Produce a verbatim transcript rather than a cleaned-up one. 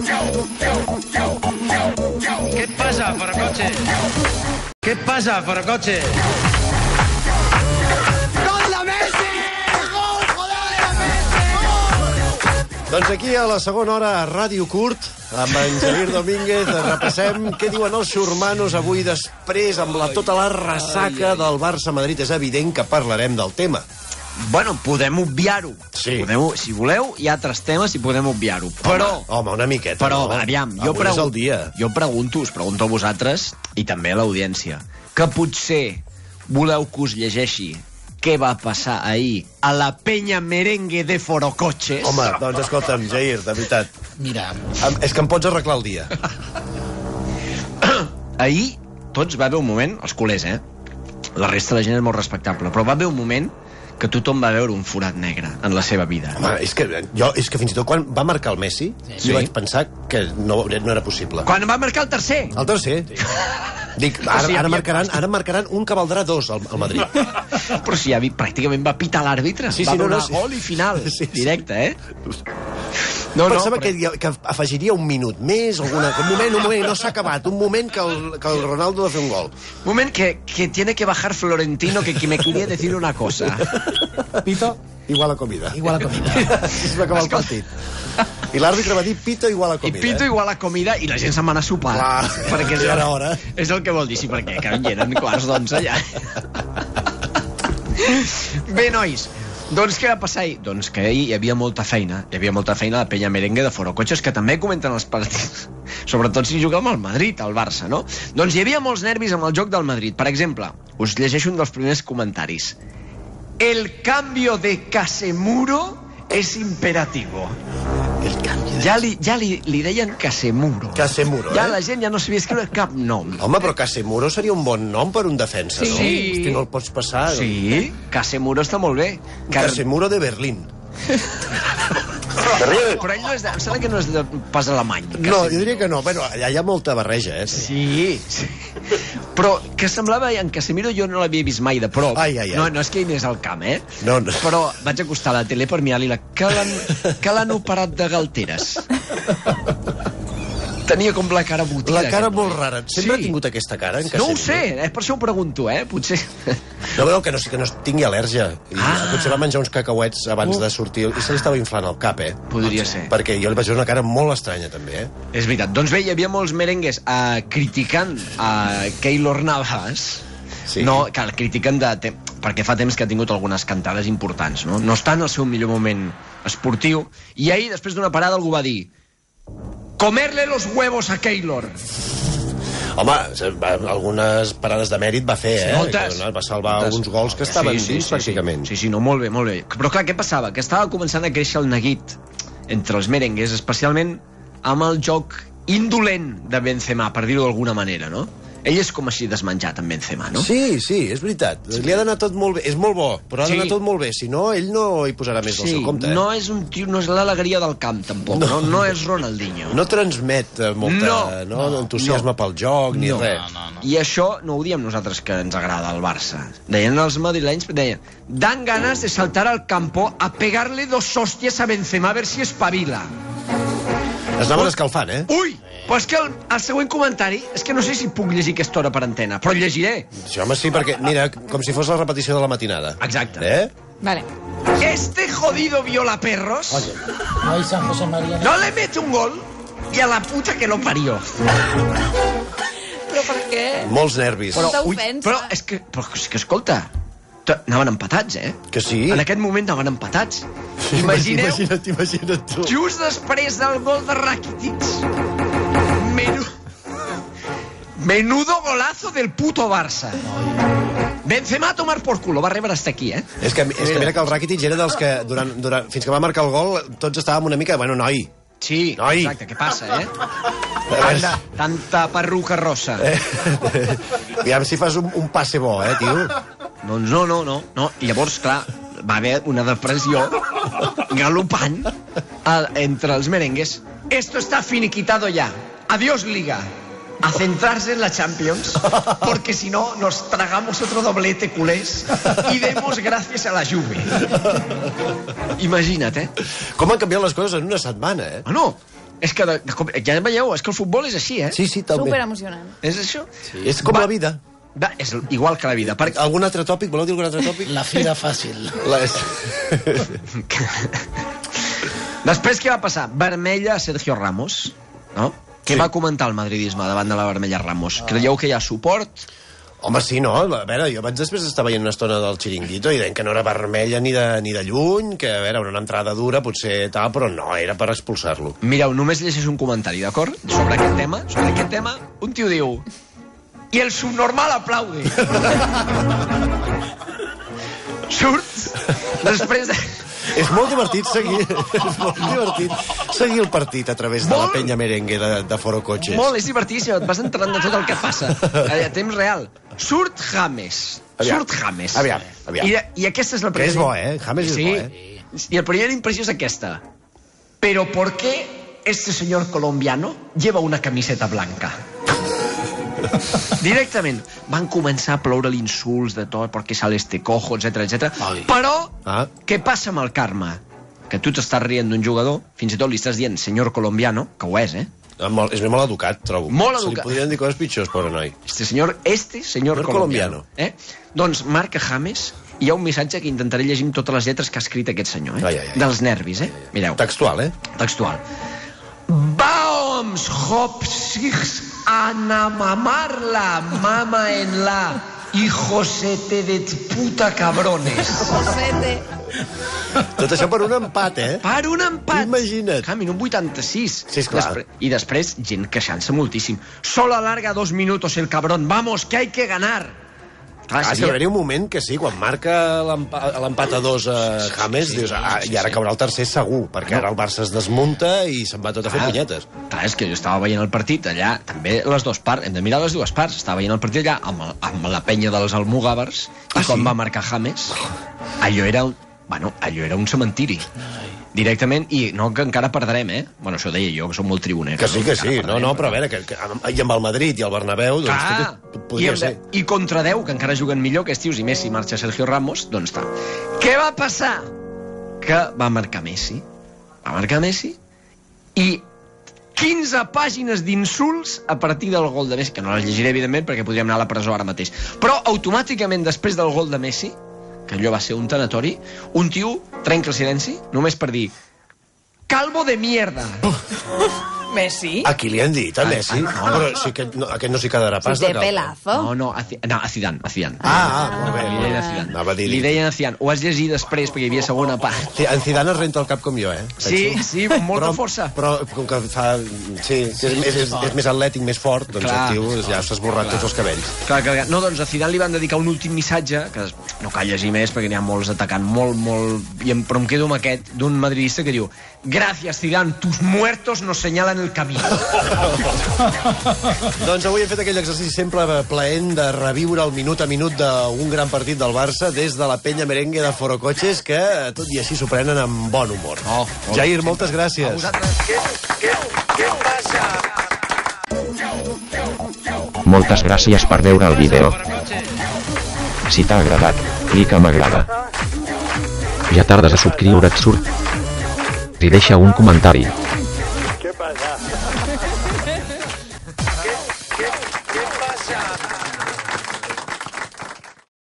¿Qué pasa, Forocoche? ¿Qué pasa, Forocoche? ¡Gol de Messi! ¡Gol, joder, Messi! ¡Gol! Doncs aquí a la segona hora a Ràdio Curt, amb en Javier Domínguez, repassem què diuen els xurmanos avui després, amb la, tota la ressaca del Barça-Madrid. És evident que parlarem del tema. Bueno, podem obviar-ho. Sí. Podem, si voleu, hi ha altres temes i podem obviar-ho. Però... Home, home, una miqueta. Però, no? aviam, jo, Avui és el dia. jo pregunto, us pregunto a vosaltres, i també a l'audiència, que potser voleu que us llegeixi què va passar ahir a la penya merengue de Forocoches? Home, doncs escolta'm, Jair, de veritat. Mira. És que em pots arreglar el dia. Ahir tots va haver un moment, els culers, eh? La resta de la gent és molt respectable, però va haver un moment que tothom va veure un forat negre en la seva vida. Home, és que, jo, és que fins i tot quan va marcar el Messi, sí. jo Sí. vaig pensar que no, no era possible. Quan va marcar el tercer? El tercer. Sí. Dic, ara, O sigui, ara, havia- marcaran, ara marcaran un que valdrà dos al, al Madrid. Però si ja vi, pràcticament va pitar l'àrbitre. Sí, sí, va no, no, donar sí. gol i final. Sí, sí. Directe, eh? No, No, no, Pensava però... que, que afegiria un minut més, alguna... un moment, un moment, no s'ha acabat, un moment que el, que el Ronaldo ha de fer un gol. Moment que, que tiene que bajar Florentino, que, que me quería decir una cosa. Pito, Igual a comida. igual a comida. Així es va acabar el partit. I l'àrbitre va dir pito igual a I comida. pito eh? igual a comida i la gent se'n va anar a sopar. Clar, perquè és, ja era hora. És el que vol dir, sí, perquè que hi eren quarts d'onze ja. Bé, nois, doncs què va passar ahir? Doncs que ahir hi havia molta feina. Hi havia molta feina a la penya merengue de Forocoches, que també comenten els partits. Sobretot si juguem al Madrid, al Barça, no? Doncs hi havia molts nervis amb el joc del Madrid. Per exemple, us llegeixo un dels primers comentaris. El cambio de Casemiro es imperativo. El canvi de... Ja li, ja li, li deien Casemiro. Casemiro, Ja eh? la gent ja no sabia escriure cap nom. Home, però Casemiro seria un bon nom per un defensa, no? Sí. Hosti, no el pots passar. Sí, Casemiro està molt bé. Car... Casemiro de Berlín. Però ell no és de... Em sembla que no és de pas alemany. No, jo diria que no. Bueno, allà hi ha molta barreja, eh? Sí, sí. Però que semblava, en Casemiro jo no l'havia vist mai de prop. Ai, ai, ai. No, no és que hi anés al camp, eh? No, no. Però vaig acostar a la tele per mirar-li la... Que l'han que l'han operat de galteres. Tenia com la cara botida. La cara aquest molt noi. rara. Sempre Sí. ha tingut aquesta cara, en No Casemiro? ho sé, eh? Per això ho pregunto, eh? Potser... No, no, que no, que no tingui al·lèrgia. I Ah. potser va menjar uns cacauets abans de sortir i se li estava inflant el cap, eh? Podria ser. Perquè jo li vaig veure una cara molt estranya, també, eh? És veritat. Doncs bé, hi havia molts merengues uh, criticant a Keylor Navas. Sí. No, que el critiquen de te... perquè fa temps que ha tingut algunes cantades importants, no? No està en el seu millor moment esportiu. I ahir, després d'una parada, algú va dir: comerle los huevos a Keylor. Home, algunes parades de mèrit va fer, eh? Moltes. Que, no, va salvar Moltes. uns gols que estaven sí, sí, dins, sí, pràcticament. Sí, sí, no, molt bé, molt bé. Però clar, què passava? Que estava començant a créixer el neguit entre els merengues, especialment amb el joc indolent de Benzema, per dir-ho d'alguna manera, no? Ell és com així desmenjat amb Benzema, no? Sí, sí, és veritat. Li ha d'anar tot molt bé. És molt bo, però ha d'anar Sí. tot molt bé. Si no, ell no hi posarà més del Sí, seu compte. Eh? no és un tio, no és l'alegria del camp, tampoc, no, no, no és Ronaldinho. No transmet eh, molta No. no, no, entusiasme No. pel joc, ni No. res. No, no. I això no ho diem nosaltres que ens agrada el Barça. Deien els madrilenys, deien, dan ganas de saltar al campo a pegarle dos hostias a Benzema a ver si espavila. Es anaven escalfant, eh? Ui! Però és que el, el següent comentari és que no sé si puc llegir aquesta hora per antena, però el llegiré. Sí, home, sí, perquè, mira, com si fos la repetició de la matinada. Exacte. Eh? Vale. Este jodido viola perros Oye, no hay San José María. no le mete un gol y a la puta que lo parió. Però per què? Molts nervis. Però- ui, ofensa. però és que, però és que escolta, t- anaven empatats, eh? Que sí? En aquest moment anaven empatats. Imagineu, Imagina't, imagina't tu. just després del gol de Rakitic, menu... menudo golazo del puto Barça. Benzema a tomar por culo, va rebre hasta aquí, eh? És que, és que mira que el Rakitic era dels que, durant, durant, fins que va marcar el gol, tots estàvem una mica... Bueno, noi, Sí, Noi. exacte, què passa, eh? Tanta, tanta perruca rossa. eh? Aviam si fas un, un passe bo, eh, tio? Doncs no, no, no, no. I llavors, clar, va haver una depressió galopant a, entre els merengues. Esto está finiquitado ya. Adiós, Liga. A centrarse en la Champions, porque si no nos tragamos otro doblete, culés, y demos gracias a la Juve. Imagina't, eh? Com han canviat les coses en una setmana, eh? Bueno, És que, de, de, ja veieu, és que el futbol és així, eh? Sí, sí, també. Super emocionant. És això? Sí. És com Va. la vida. Va, és igual que la vida. Per... Algun altre tòpic? Voleu dir algun altre tòpic? La fira fàcil. Les... Després què va passar? Vermella a Sergio Ramos, no? Què Sí. va comentar el madridisme davant de la vermella Ramos? Creieu que hi ha suport? Home, sí, no? A veure, jo vaig després estar veient una estona del Chiringuito i deien que no era vermella ni de, ni de lluny, que, a veure, era una entrada dura, potser tal, però no, era per expulsar-lo. Mireu, només llegeix un comentari, d'acord? Sobre aquest tema, sobre aquest tema, un tio diu... I el subnormal aplaude. Surt després de... És molt divertit seguir, és molt divertit seguir el partit a través de la Molt. penya merengue de, de Foro Cotxes. Molt, és divertíssim, et vas entrant de tot el que passa. A temps real. Surt James. Aviam. Surt James. Aviam, aviam. I, I aquesta és la Que és primera... bo, eh? James és sí. bo, eh? Y la primera impresión es esta. ¿Pero por qué este señor colombiano lleva una camiseta blanca? Directament van començar a ploure l'insults de tot, perquè sale este cojo, etcètera, etcètera. Però, Ah. què passa amb el karma? Que tu t'estàs rient d'un jugador, fins i tot li estàs dient senyor colombiano, que ho és, eh? Molt, és molt educat, trobo. Molt Se li educat. podrien dir coses pitjors, pobre noi. Este senyor, este senyor Senyor colombiano. colombiano. Eh? Doncs marca James, i hi ha un missatge que intentaré llegir amb totes les lletres que ha escrit aquest senyor, eh? Ai, ai, ai. Dels nervis, eh? Mireu. Textual, eh? Textual. Baoms hopsigs anamamar la mama en la hijosete de puta cabrones. Josete. Tot això per un empat, eh? Per un empat. Imagina't. Ah, minut vuitanta-sis. Sí, esclar. Despre I després, gent queixant-se moltíssim. Solo alarga dos minutos el cabrón. Vamos, que hay que ganar. Clar, Ah, sí, va haver-hi un moment que sí, quan marca l'empa- l'empat a dos a James, sí, dius, ah, sí, i ara sí. caurà el tercer segur, perquè ara el Barça es desmunta i se'n va tot a fer Ah, punyetes. Clar, és que jo estava veient el partit allà, també les dues parts, hem de mirar les dues parts. Estava veient el partit allà amb, el, amb la penya dels almogàvers, i Ah, com sí? va marcar James, allò era un, bueno, allò era un cementiri. Directament, i no que encara perdrem, eh? Bueno, això deia jo, que som molt tribuner. Que sí, que sí. encara No, no, perdrem, però a veure, que, que, i amb el Madrid i el Bernabéu, doncs Clar, tot i, podria hem ser. de, i contra deu, que encara juguen millor que estius, i Messi marxa Sergio Ramos, doncs està. Què va passar? Que va marcar Messi. Va marcar Messi i quinze pàgines d'insults a partir del gol de Messi, que no les llegiré, evidentment, perquè podríem anar a la presó ara mateix. Però automàticament, després del gol de Messi, que allò va ser un tanatori, un tio trenca el silenci només per dir calvo de mierda. Messi. A qui li han dit, a Ai, Messi? ai, no, no. Però sí que, no, aquest no s'hi quedarà pas De de calvo. pelazo. No, no, a, Ci- no, a Zidane, a Zidane. Ah, ah, molt bé. Li molt deien bé. a Zidane. Anava a dir Li deien a Zidane. Ho has llegit després, perquè hi havia segona part. Sí, en Zidane es renta el cap com jo, eh? Sí, Penso. sí, amb molta però, força. Però com que fa... Sí, és, és, és, és més atlètic, més fort, doncs Clar. el tio ja s'ha esborrat tots els cabells. Clar, clar, clar. No, doncs a Zidane li van dedicar un últim missatge, que no cal llegir més perquè n'hi ha molts atacant, molt, molt... I em, però em quedo amb aquest, d'un madridista que diu Gracias, Zidane, tus muertos nos señalan el camino. Doncs avui hem fet aquell exercici sempre plaent de reviure el minut a minut d'un gran partit del Barça des de la penya merengue de Foro Cotxes, que tot i així s'ho prenen amb bon humor. Oh, molt Jair, moltes A gràcies. vosaltres. Moltes gràcies per veure el vídeo. Si t'ha agradat, clica m'agrada. Ja tardes a subscriure't surt. I deixa un comentari.